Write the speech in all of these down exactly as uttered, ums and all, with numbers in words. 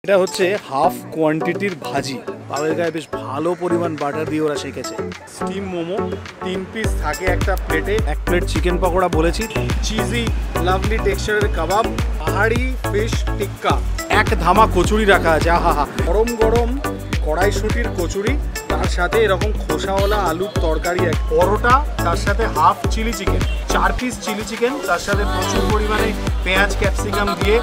এটা হচ্ছে হাফ কোয়ান্টিটির ভাজি, পাওয়ের গায়ে বেশ ভালো পরিমাণ বাটার দিয়ে ওরা শেখেছে। স্টিম মোমো তিন পিস থাকে একটা প্লেটে, এক প্লেট চিকেন পকোড়া বলেছি, চিজি লাভলি টেক্সচারের কাবাব, পাহাড়ি ফিশ টিক্কা, এক ধামা কচুরি রাখা আছে। আহা হা, গরম গরম কড়াইশুঁটির কচুরি, তার সাথে এরকম খোসাওয়ালা আলুর তরকারি, এক পরোটা, তার সাথে হাফ চিলি চিকেন, চার পিস চিলি চিকেন, তার সাথে প্রচুর পরিমাণে পেঁয়াজ ক্যাপসিকাম দিয়ে।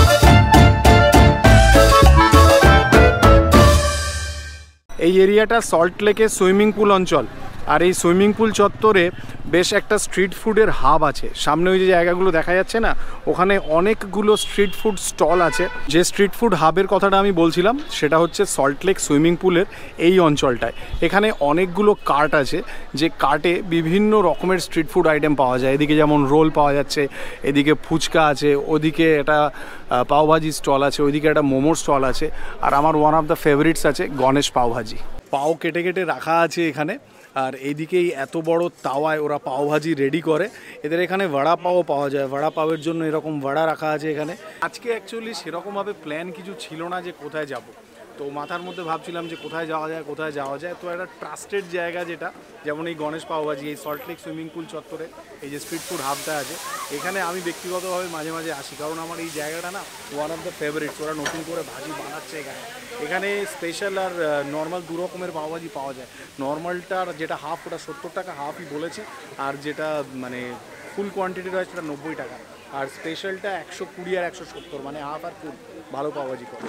এই এরিয়াটা সল্ট লেকের সুইমিং পুল অঞ্চল, আর এই সুইমিং পুল চত্বরে বেশ একটা স্ট্রিট ফুডের হাব আছে। সামনে ওই যে জায়গাগুলো দেখা যাচ্ছে না, ওখানে অনেকগুলো স্ট্রিট ফুড স্টল আছে। যে স্ট্রিট ফুড হাবের কথাটা আমি বলছিলাম সেটা হচ্ছে সল্ট লেক সুইমিং পুলের এই অঞ্চলটায়। এখানে অনেকগুলো কার্ট আছে, যে কার্টে বিভিন্ন রকমের স্ট্রিট ফুড আইটেম পাওয়া যায়। এদিকে যেমন রোল পাওয়া যাচ্ছে, এদিকে ফুচকা আছে, ওদিকে একটা পাওভাজি স্টল আছে, ওইদিকে একটা মোমোর স্টল আছে, আর আমার ওয়ান অফ দ্য ফেভারিটস আছে গণেশ পাওভাজি। পাও কেটে কেটে রাখা আছে এখানে, আর এইদিকেই এত বড় তাওয়ায় ওরা পাওভাজি রেডি করে। এদের এখানে বড়া পাও পাওয়া যায়, বড়া পাওয়ের জন্য এরকম বড়া রাখা আছে এখানে। আজকে অ্যাকচুয়ালি সেরকমভাবে প্ল্যান কিছু ছিল না যে কোথায় যাব, তো মাথার মধ্যে ভাবছিলাম যে কোথায় যাওয়া যায় কোথায় যাওয়া যায় তো একটা ট্রাস্টেড জায়গা, যেটা যেমন এই গণেশ পাওভাজি, এই সল্ট লেক সুইমিং পুল চত্বরে এই যে স্ট্রিট ফুড হাবটা আছে, এখানে আমি ব্যক্তিগতভাবে মাঝে মাঝে আসি, কারণ আমার এই জায়গাটা না ওয়ান অফ দ্য ফেভারিটস। ওরা নতুন করে ভাজি বানাচ্ছে এখানে। এখানে স্পেশাল আর নর্মাল দু রকমের পাওভাজি পাওয়া যায়। নর্মালটার যেটা হাফ, ওটা সত্তর টাকা হাফই বলেছি, আর যেটা মানে ফুল কোয়ান্টিটির হয় সেটা নব্বই টাকা, আর স্পেশালটা একশো কুড়ি আর একশো সত্তর, মানে হাফ আর ফুল ভালো পাওভাজি করে।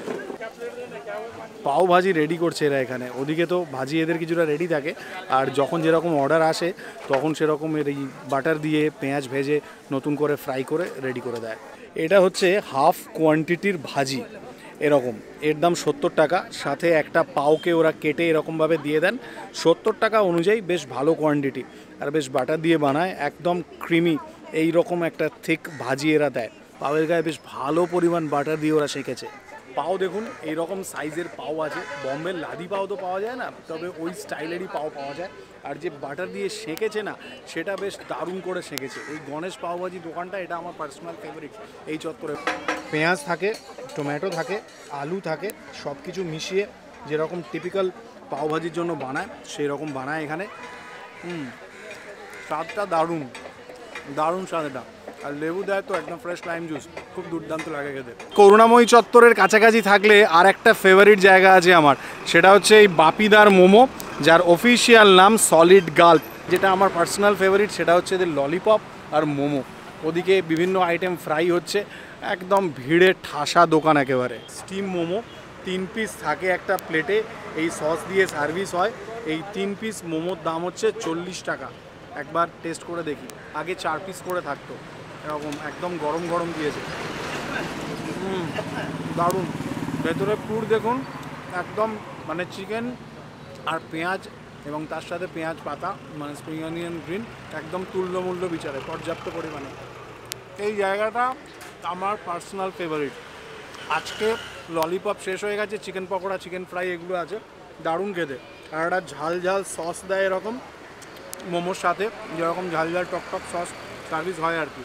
পাও ভাজি রেডি করছে এরা এখানে। ওদিকে তো ভাজি এদের কিছুটা রেডি থাকে, আর যখন যেরকম অর্ডার আসে তখন সেরকম এর এই বাটার দিয়ে পেঁয়াজ ভেজে নতুন করে ফ্রাই করে রেডি করে দেয়। এটা হচ্ছে হাফ কোয়ান্টিটির ভাজি, এরকম এর দাম সত্তর টাকা, সাথে একটা পাওকে ওরা কেটে এরকমভাবে দিয়ে দেন। সত্তর টাকা অনুযায়ী বেশ ভালো কোয়ান্টিটি, আর বেশ বাটার দিয়ে বানায়, একদম ক্রিমি এই রকম একটা থিক ভাজি এরা দেয়। পাওয়ের গায়ে বেশ ভালো পরিমাণ বাটার দিয়ে ওরা শেখেছে। পাও দেখুন এইরকম সাইজের পাও আছে, বম্বের লাদি পাও তো পাওয়া যায় না, তবে ওই স্টাইলেরই পাও পাওয়া যায়। আর যে বাটার দিয়ে সেঁকেছে না, সেটা বেশ দারুণ করে সেঁকেছে। এই গণেশ পাওভাজি দোকানটা, এটা আমার পার্সোনাল ফেভারিট এই চত্বরে। পেঁয়াজ থাকে, টমেটো থাকে, আলু থাকে, সব কিছু মিশিয়ে যেরকম টিপিক্যাল পাওভাজির জন্য বানায় সেই রকম বানায় এখানে। হুম, স্বাদটা দারুণ দারুণ স্বাদ এটা, আর লেবু দেয় তো একদম ফ্রেশ লাইম জুস, খুব দুর্দান্ত লাগে খেতে। করুণাময়ী চত্বরের কাছাকাছি থাকলে আর একটা ফেভারিট জায়গা আছে আমার, সেটা হচ্ছে এই বাপিদার মোমো, যার অফিসিয়াল নাম সলিড গাল্প। যেটা আমার পার্সোনাল ফেভারিট সেটা হচ্ছে এদের ললিপপ আর মোমো। ওদিকে বিভিন্ন আইটেম ফ্রাই হচ্ছে, একদম ভিড়ে ঠাসা দোকান একেবারে। স্টিম মোমো তিন পিস থাকে একটা প্লেটে, এই সস দিয়ে সার্ভিস হয়। এই তিন পিস মোমোর দাম হচ্ছে চল্লিশ টাকা। একবার টেস্ট করে দেখি, আগে চার পিস করে থাকতো, এরকম একদম গরম গরম দিয়েছে। হুম, দারুণ। ভেতরে পুর দেখুন, একদম মানে চিকেন আর পেঁয়াজ, এবং তার সাথে পেঁয়াজ পাতা মানে স্প্রিং অনিয়ন গ্রিন, একদম তুল্যমূল্য বিচারে পর্যাপ্ত পরিমাণে। এই জায়গাটা আমার পার্সোনাল ফেভারিট। আজকে ললিপপ শেষ হয়ে গেছে, চিকেন পকোড়া, চিকেন ফ্রাই এগুলো আছে, দারুণ খেতে। আর একটা ঝাল ঝাল সস দেয় এরকম মোমোর সাথে, যেরকম ঝাল ঝাল টক টক সস সার্ভিস হয় আর কি।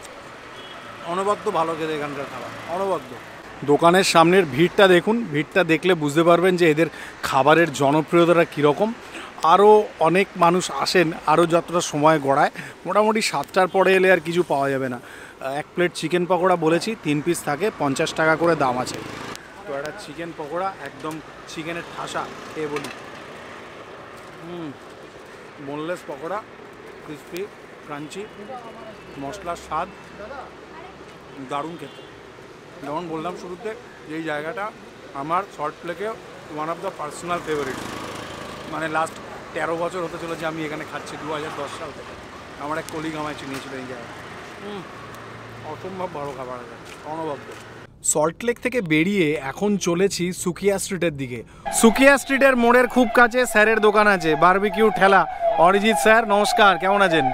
অনবদ্য ভালো খেতে এখানকার খাবার, অনবদ্য। দোকানের সামনের ভিড়টা দেখুন, ভিড়টা দেখলে বুঝতে পারবেন যে এদের খাবারের জনপ্রিয়তাটা কীরকম। আরও অনেক মানুষ আসেন, আরও যতটা সময় গড়ায়, মোটামুটি সাতটার পরে এলে আর কিছু পাওয়া যাবে না। এক প্লেট চিকেন পকোড়া বলেছি, তিন পিস থাকে, পঞ্চাশ টাকা করে দাম আছে। তো একটা চিকেন পকোড়া একদম চিকেনের ঠাসা খেয়ে বলি। হুম, বোনলেস পকোড়া, ক্রিসপি ক্রাঞ্চি, মশলার স্বাদ দারুণ খেতে। যেমন বললাম শুরুতে, এই জায়গাটা আমার সল্ট লেকে one of the personal favourite. মানে লাস্ট তেরো বছর হতে চলেছে আমি এখানে খাচ্ছি, দু হাজার দশ সাল থেকে। আমার এক কলিগ আমায় চিনিয়েছিল এই জায়গায়। হুম, অসম্ভব ভালো খাবার আছে, অনবদ্য। সল্ট লেক থেকে বেরিয়ে এখন চলেছি সুকিয়া স্ট্রিটের দিকে। সুকিয়া স্ট্রিটের মোড়ের খুব কাছে স্যারের দোকান আছে, বারবিকিউ ঠেলা। অরিজিৎ স্যার নমস্কার, কেমন আছেন?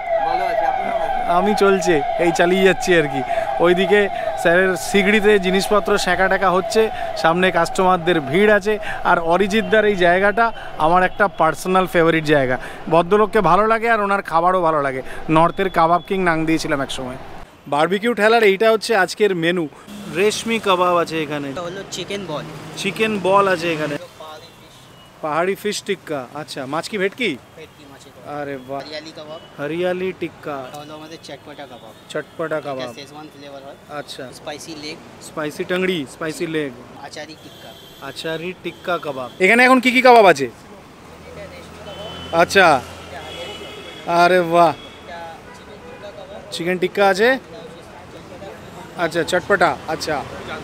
আমি চলছে, এই চালিয়ে যাচ্ছি আর কি। ওইদিকে স্যারের সিগড়িতে জিনিসপত্র সেঁকা টেকা হচ্ছে, সামনে কাস্টমারদের ভিড় আছে। আর অরিজিৎদার এই জায়গাটা আমার একটা পার্সোনাল ফেভারিট জায়গা। ভদ্রলোককে ভালো লাগে আর ওনার খাবারও ভালো লাগে। নর্থের কাবাব কিং নাম দিয়েছিলাম এক সময়। বারবিকিউ ঠেলার এইটা হচ্ছে আজকের মেনু। রেশমি কাবাব আছে এখানে, হলো চিকেন বল, চিকেন বল আছে এখানে, পাহাড়ি ফিশ টিক্কা। আচ্ছা, মাছ কি ভেটকি? ভেটকি মাছের আরে বাহ, হরিয়ালি কাবাব, হরিয়ালি টিক্কা, হলো আমাদের চটপটা কাবাব, চটপটা কাবাব। শেজওয়ান ফ্লেভার হয়। আচ্ছা, spicy leg, spicy tangri, spicy leg, achari tikka, achari tikka kebab. এখানে এখন কি কি কাবাব আছে? আচ্ছা, আরে বাহ, চিকেন টিক্কা আছে, আচ্ছা চটপটা, আচ্ছা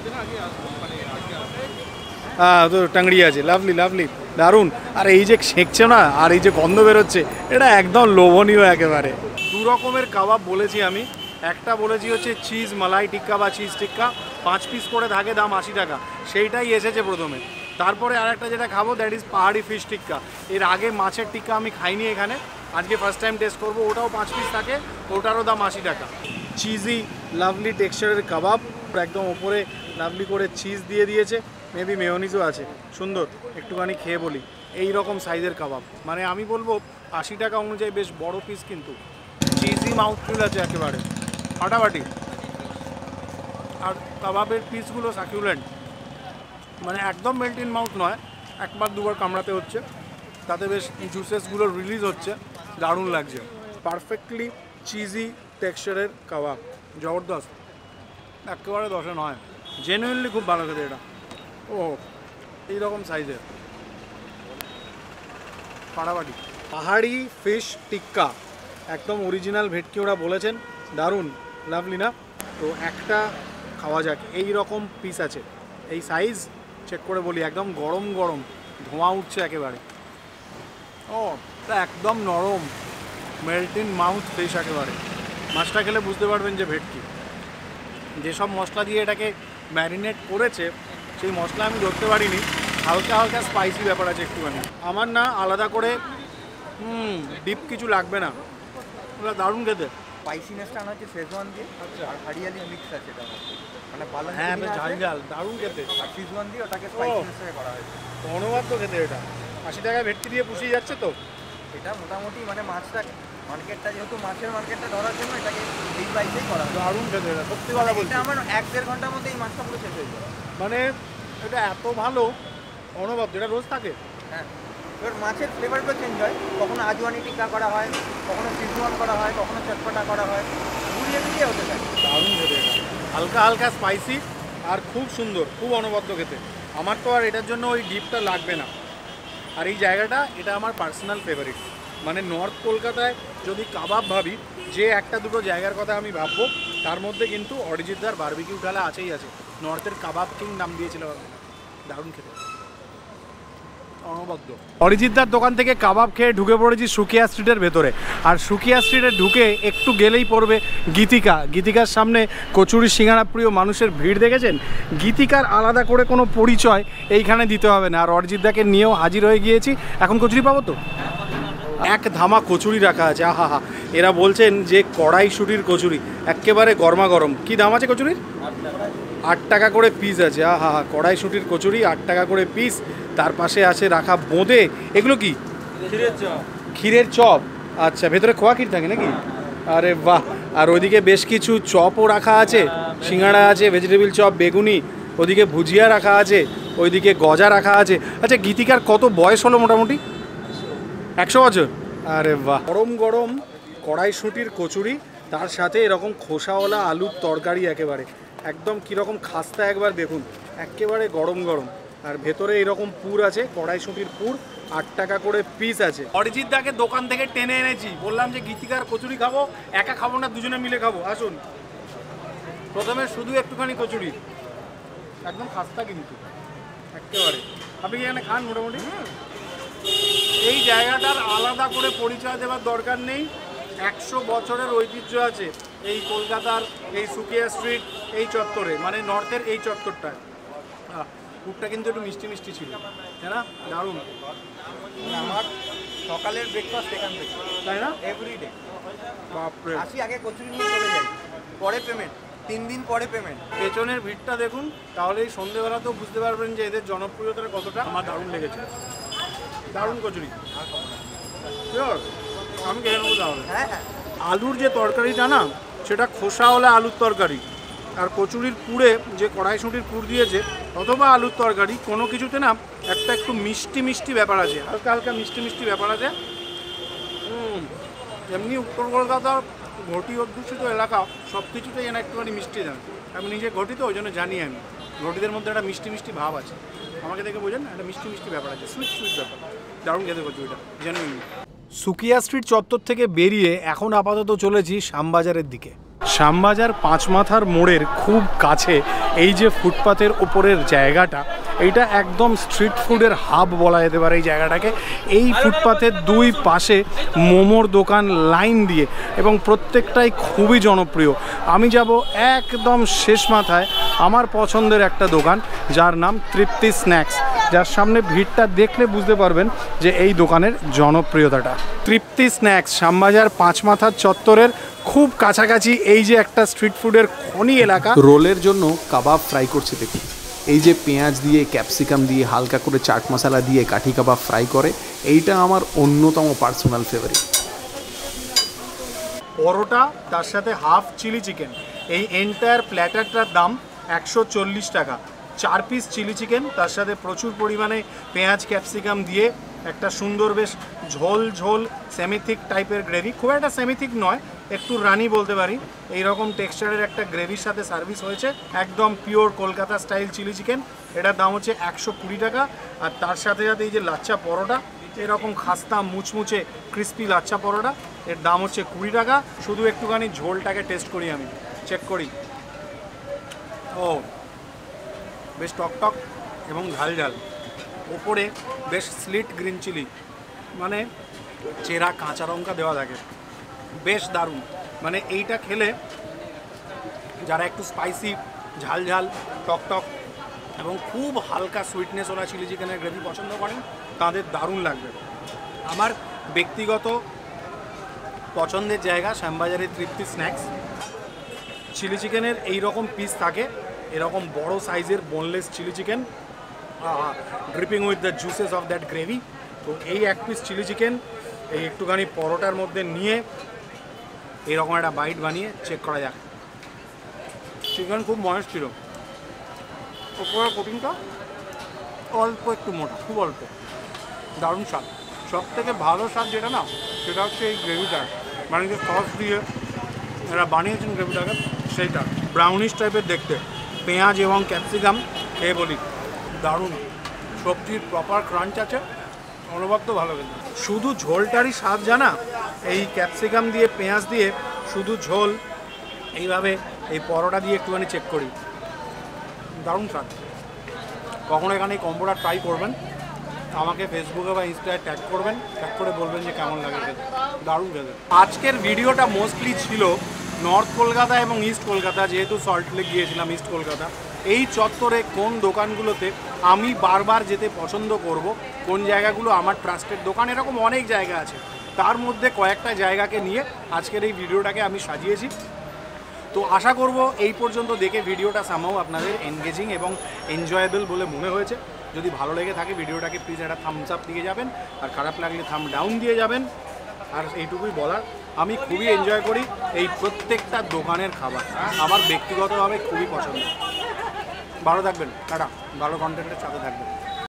হ্যাঁ তো টাংড়ি আছে, লাভলি লাভলি, দারুণ। আর এই যে সেঁকছে না, আর এই যে গন্ধ বেরোচ্ছে, এটা একদম লোভনীয় একেবারে। দু রকমের কাবাব বলেছি আমি, একটা বলেছি হচ্ছে চিজ মালাই টিক্কা বা চিজ টিক্কা, পাঁচ পিস করে থাকে, দাম আশি টাকা, সেইটাই এসেছে প্রথমে। তারপরে আর একটা যেটা খাবো that is pahadi fish tikka. এর আগে মাছের টিক্কা আমি খাইনি এখানে, আজকে ফার্স্ট টাইম টেস্ট করবো। ওটাও পাঁচ পিস থাকে, ওটারও দাম আশি টাকা। চিজি লাভলি টেক্সচারের কাবাব, একদম ওপরে লাভলি করে চিজ দিয়ে দিয়েছে, মেবি মেয়োনিজও আছে, সুন্দর। একটুখানি খেয়ে বলি, এই রকম সাইজের কাবাব, মানে আমি বলবো আশি টাকা অনুযায়ী বেশ বড় পিস, কিন্তু চিজি মাউথফুল আছে একেবারে, ফাটাফাটি। আর কাবাবের পিসগুলো সাকিউলেন্ট, মানে একদম মেল্ট ইন মাউথ নয়, একবার দুবার কামড়াতে হচ্ছে, তাতে বেশ জুসেসগুলো রিলিজ হচ্ছে, দারুণ লাগছে। পারফেক্টলি চিজি টেক্সচারের কাবাব, জবরদস্ত, একেবারে দশে নয়, জেনুইনলি খুব ভালো খেতে এটা। ও এইরকম সাইজের ফাটাফাটি। পাহাড়ি ফিশ টিক্কা, একদম অরিজিনাল ভেটকি ওরা বলেছেন, দারুণ লাভলি না? তো একটা খাওয়া যাক। এই রকম পিস আছে, এই সাইজ চেক করে বলি, একদম গরম গরম, ধোঁয়া উঠছে একেবারে। ও একদম নরম, মেল্ট ইন মাউথ ফিশ একেবারে। মাছটা খেলে বুঝতে পারবেন যে ভেটকি। যেসব মশলা দিয়ে এটাকে ম্যারিনেট করেছে সেই মশলা আমি ধরতে পারিনি, হালকা হালকা স্পাইসি ব্যাপার আছে একটুখানি। আমার না আলাদা করে হুম ডিপ কিছু লাগবে না, ওটা দারুণ খেতে। স্পাইসিনেসটা আনা হচ্ছে শেজওয়ান দিয়ে, আচ্ছা, আর হরিয়ালি মিক্স আছে এটা, মানে পালং হ্যাঁ পুদিনা বেশ আছে, ঝাল ঝাল, দারুণ খেতে। আর শেজওয়ান দিয়ে ওটাকে স্পাইসিনেসটাকে করা হয়েছে। অনবদ্য খেতে এটা, আশি টাকায় ভেটকি দিয়ে পুষিয়ে যাচ্ছে তো। এটা মোটামুটি মানে মাছটা মার্কেটটা, যেহেতু মাছের মার্কেটটা ধরার জন্য এটাকে এই প্রাইসেই করা হয়। দারুণ খেতে এটা, সত্যি কথা বলছি। এটা আমার এক দেড় ঘন্টার মধ্যে এই মাছটা পুরো শেষ হয়ে যাবে। মানে এটা এত ভালো, অনবদ্য, এটা রোজ থাকে। হ্যাঁ, এবার মাছের ফ্লেভারগুলো চেঞ্জ হয়, কখনো আজওয়ানি টিক্কা করা হয়, কখনো শেজওয়ান করা হয়, কখনো চটপটা করা হয়, ঘুরিয়ে ঘুরিয়ে হতে থাকে। দারুণ খেতে এটা, হালকা হালকা স্পাইসি আর খুব সুন্দর, খুব অনবদ্য খেতে। আমার তো আর এটার জন্য ওই ডিপটা লাগবে না। আর এই জায়গাটা, এটা আমার পার্সোনাল ফেভারিট। মানে নর্থ কলকাতায় যদি কাবাব ভাবি, যে একটা দুটো জায়গার কথা আমি ভাববো, তার মধ্যে কিন্তু অরিজিৎদার বারবিকিউ ঠালা আছেই আছে। নর্থের কাবাব কিং নাম দিয়েছিল, দারুণ খেতে, অনবদ্য। অরিজিৎদার দোকান থেকে কাবাব খেয়ে ঢুকে পড়েছি সুকিয়া স্ট্রিটের ভেতরে। আর সুকিয়া স্ট্রিটে ঢুকে একটু গেলেই পড়বে গীতিকা। গীতিকার সামনে কচুরি সিঙ্গাড়া প্রিয় মানুষের ভিড় দেখেছেন। গীতিকার আলাদা করে কোনো পরিচয় এইখানে দিতে হবে না। আর অরিজিৎদাকে নিয়েও হাজির হয়ে গিয়েছি। এখন কচুরি পাবো তো? এক ধামা কচুরি রাখা আছে, আহা হা। এরা বলছেন যে কড়াইশুঁটির কচুরি, একেবারে গরমা গরম। কি দাম আছে কচুরির? আট টাকা করে পিস আছে, আহা হা। কড়াইশুঁটির কচুরি আট টাকা করে পিস। তার পাশে আছে রাখা বোঁদে। এগুলো কি? ক্ষীরের চপ। ক্ষীরের চপ, আচ্ছা, ভেতরে খোয়া ক্ষীর থাকে নাকি? আরে বাহ। আর ওইদিকে বেশ কিছু চপও রাখা আছে, সিঙ্গাড়া আছে, ভেজিটেবিল চপ, বেগুনি, ওদিকে ভুজিয়া রাখা আছে, ওইদিকে গজা রাখা আছে। আচ্ছা, গীতিকার কত বয়স হলো মোটামুটি? একশো বছর? আরে বাহ। গরম গরম কড়াইশুঁটির কচুরি, তার সাথে এরকম খোসাওয়ালা আলুর তরকারি, একেবারে একদম কীরকম খাস্তা একবার দেখুন, একেবারে গরম গরম। আর ভেতরে এরকম পুর আছে, কড়াইশুঁটির পুর, আট টাকা করে পিস আছে। অরিজিৎ দাকে দোকান থেকে টেনে এনেছি, বললাম যে গীতিকার কচুরি খাবো, একা খাবো না, দুজনে মিলে খাবো, আসুন। প্রথমে শুধু একটুখানি কচুরি, একদম খাস্তা কিন্তু একেবারে। আপনি কি এখানে খান মোটামুটি? এই জায়গাটার আলাদা করে পরিচয় দেওয়ার দরকার নেই, একশো বছরের ঐতিহ্য আছে এই কলকাতার এই সুকিয়া স্ট্রিট এই চত্বরে, মানে নর্থের এই চত্বরটায়। ফুডটা কিন্তু একটু মিষ্টি মিষ্টি ছিল, তাই না? দারুণ। আমার সকালের ব্রেকফাস্ট এখান থেকে, তাই না? এভরিডে। বাপরে, আসি আগে কচুরি নিয়ে চলে যাই, পরে পেমেন্ট, তিন দিন পরে পেমেন্ট। পেছনের ভিড়টা দেখুন, তাহলে এই সন্ধ্যেবেলাতেও বুঝতে পারবেন যে এদের জনপ্রিয়তার কতটা। আমার দারুণ লেগেছে, দারুণ কচুরি। শিওর আমি খেয়ে নেবো তাহলে। হ্যাঁ হ্যাঁ, আলুর যে তরকারিটা না, সেটা খোসা হলে আলুর তরকারি, আর কচুরির পুরে যে কড়াইশুঁটির পুর দিয়েছে অথবা আলুর তরকারি, কোনো কিছুতে না একটা একটু মিষ্টি মিষ্টি ব্যাপার আছে, হালকা হালকা মিষ্টি মিষ্টি ব্যাপার আছে। এমনি উত্তর কলকাতার ঘটি অধ্যুষিত এলাকা সব কিছুতেই যেন একটুখানি মিষ্টি দেন। আমি নিজে ঘটি তো ওই জন্য জানি, আমি ঘটিদের মধ্যে একটা মিষ্টি মিষ্টি ভাব আছে, আমাকে দেখে বোঝেন না, একটা মিষ্টি মিষ্টি ব্যাপার আছে, সুইট সুইট ব্যাপার, দারুণ খেতে কচুরিটা জেনুইনলি। সুকিয়া স্ট্রিট চত্বর থেকে বেরিয়ে এখন আপাতত চলেছি শ্যামবাজারের দিকে। শ্যামবাজার পাঁচমাথার মোড়ের খুব কাছে এই যে ফুটপাতের ওপরের জায়গাটা, এইটা একদম স্ট্রিট ফুডের হাব বলা যেতে পারে এই জায়গাটাকে। এই ফুটপাতের দুই পাশে মোমোর দোকান লাইন দিয়ে, এবং প্রত্যেকটাই খুবই জনপ্রিয়। আমি যাব একদম শেষ মাথায় আমার পছন্দের একটা দোকান, যার নাম তৃপ্তি স্ন্যাক্স, যার সামনে ভিড়টা দেখলে বুঝতে পারবেন যে এই দোকানের জনপ্রিয়তাটা। তৃপ্তি স্ন্যাক্স শ্যামবাজার পাঁচমাথার চত্বরের খুব কাছাকাছি এই যে একটা স্ট্রিট ফুডের খনি এলাকা। রোলের জন্য কাবাব ফ্রাই করছে দেখুন, এই যে পেঁয়াজ দিয়ে ক্যাপসিকাম দিয়ে হালকা করে চাট মশলা দিয়ে কাঠি কাবাব ফ্রাই করে, এইটা আমার অন্যতম পার্সোনাল ফেভারিট। পরোটা তার সাথে হাফ চিলি চিকেন, এই এন্টায়ার প্ল্যাটারটার দাম একশো চল্লিশ টাকা। চার পিস চিলি চিকেন, তার সাথে প্রচুর পরিমাণে পেঁয়াজ ক্যাপসিকাম দিয়ে একটা সুন্দর বেশ ঝোল ঝোল সেমিথিক টাইপের গ্রেভি, খুব একটা সেমিথিক নয়, একটু রানি বলতে পারি, এই রকম টেক্সচারের একটা গ্রেভির সাথে সার্ভিস হয়েছে। একদম pure Kolkata style chilli chicken, এটার দাম হচ্ছে একশো কুড়ি টাকা। আর তার সাথে সাথে এই যে লাচ্চা পরোটা, এরকম খাস্তা মুচমুচে ক্রিস্পি লাচ্চা পরোটা, এর দাম হচ্ছে কুড়ি টাকা। শুধু একটুখানি ঝোলটাকে টেস্ট করি, আমি চেক করি। ও বেশ টক টক এবং ঝাল ঝাল, ওপরে বেশ স্লিট গ্রিন চিলি, মানে চেরা কাঁচা লঙ্কা দেওয়া থাকে, বেশ দারুণ। মানে এইটা খেলে যারা একটু স্পাইসি ঝাল ঝাল টক টক এবং খুব হালকা সুইটনেস ওরা চিলি চিকেনের গ্রেভি পছন্দ করেন, তাদের দারুণ লাগবে। আমার ব্যক্তিগত পছন্দের জায়গা শ্যামবাজারের তৃপ্তি স্ন্যাক্স। চিলি চিকেনের এই রকম পিস থাকে, এরকম বড় সাইজের boneless chilli chicken, dripping with the juices of that gravy. তো এই এক পিস চিলি চিকেন এই একটুখানি পরোটার মধ্যে নিয়ে এরকম একটা বাইট বানিয়ে চেক করা যাক। চিকেন খুব ময়েস্ট ছিল, ওপরের কোটিংটা অল্প একটু মোটা, খুব অল্প, দারুণ স্বাদ। সব থেকে ভালো স্বাদ যেটা না, সেটা হচ্ছে এই গ্রেভিটার, মানে যে সস দিয়ে এরা বানিয়েছেন গ্রেভিটাকে, সেইটা ব্রাউনিশ টাইপের দেখতে, পেঁয়াজ এবং ক্যাপসিকাম খেয়ে বলি দারুণ। সবজির প্রপার ক্রাঞ্চ আছে, অনুভব তো ভালো। কিন্তু শুধু ঝোলটারই স্বাদ জানা, এই ক্যাপসিকাম দিয়ে পেঁয়াজ দিয়ে শুধু ঝোল, এইভাবে এই পরোটা দিয়ে একটুখানি চেক করি, দারুণ স্বাদ। কখনো এখানে এই কম্বোটা ট্রাই করবেন, আমাকে ফেসবুকে বা ইনস্টায় ট্যাগ করবেন, ট্যাগ করে বলবেন যে কেমন লাগে খেতে, দারুণ খেতে। আজকের ভিডিওটা মোস্টলি ছিল নর্থ কলকাতা এবং ইস্ট কলকাতা, যেহেতু সল্টলেক গিয়েছিলাম ইস্ট কলকাতা, এই চত্বরে কোন দোকানগুলোতে আমি বারবার যেতে পছন্দ করব, কোন জায়গাগুলো আমার ট্রাস্টেড দোকান, এরকম অনেক জায়গা আছে, তার মধ্যে কয়েকটা জায়গাকে নিয়ে আজকের এই ভিডিওটাকে আমি সাজিয়েছি। তো আশা করব এই পর্যন্ত দেখে ভিডিওটা সামহাও আপনাদের এনগেজিং এবং এনজয়েবল বলে মনে হয়েছে। যদি ভালো লেগে থাকে ভিডিওটাকে প্লিজ একটা থামস আপ দিয়ে যাবেন, আর খারাপ লাগলে থাম ডাউন দিয়ে যাবেন। আর এইটুকুই বলার, আমি খুবই এনজয় করি এই প্রত্যেকটা দোকানের খাবার, আমার ব্যক্তিগতভাবে খুবই পছন্দ। ভালো থাকবেন, টাটা, ভালো কন্টেন্টের সাথে থাকবেন।